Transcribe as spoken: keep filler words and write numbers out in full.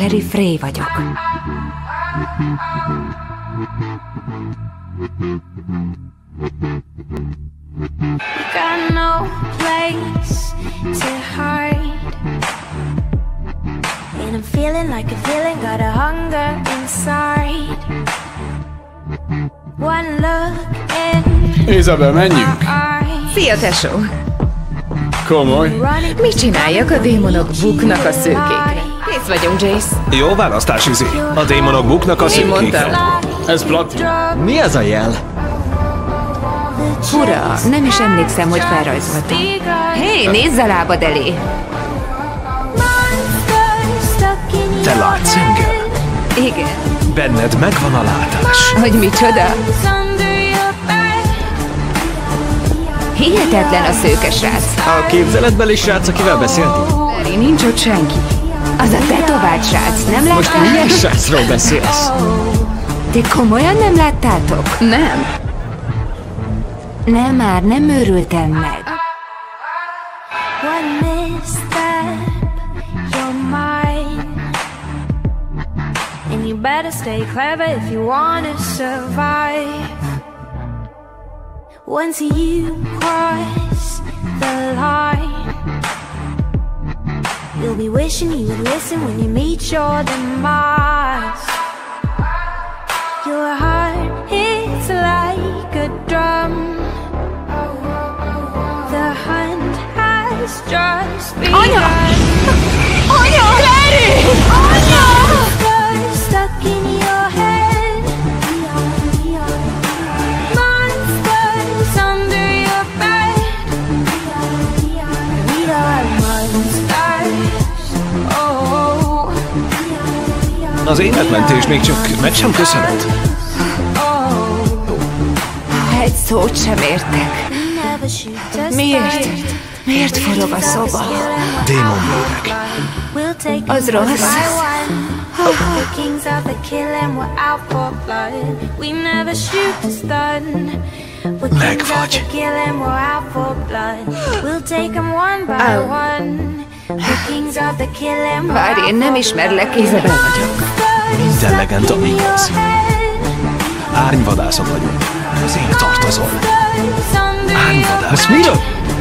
Harry Frey vagyok. Got no place to hide, and I'm feeling like a feeling, got a hunger inside. One look in Isabel, menjünk! Szia, tesó! Komoly? Mit csináljak, a démonok buknak a szőkékre? Kész vagyunk, Jace. Jó választás, Izzy. A démonok buknak a szőkékre. Ez Platin. Mi az a jel? Fura, nem is emlékszem, hogy felrajzoltam. Hé, hey, nézz a lábad elé! Te látsz engem? Igen. Benned megvan a látás. Hogy micsoda? Hihetetlen a szőke srác. A képzeletbeli srác, akivel beszéltél? Larry, nincs ott senki. Az a tetovált srác, nem láttál? Most milyen srácról beszélsz? Ti komolyan nem láttátok? Nem. Nem már, nem őrültem meg. One misstep, you're mine. And you better stay clever if you wanna survive. Once you cross the line, you'll be wishing you would listen when you meet your demise. Your heart hits like a drum. The hunt has just begun. Anya! Anya! Larry! Anya! Stuck in your head. Monsters under your bed. We are monsters. Oh. Az életmentés még csak meg sem köszönhet. Egy szót sem értek. Miért? Miért forog a szoba? Démonlélek. Az rossz. Megvagy. Várj, én nem ismerlek, Isabel vagyok. Minden legenda igaz. Árnyvadászok vagyunk. Közénk tartozol. Árnyvadászok. Miről?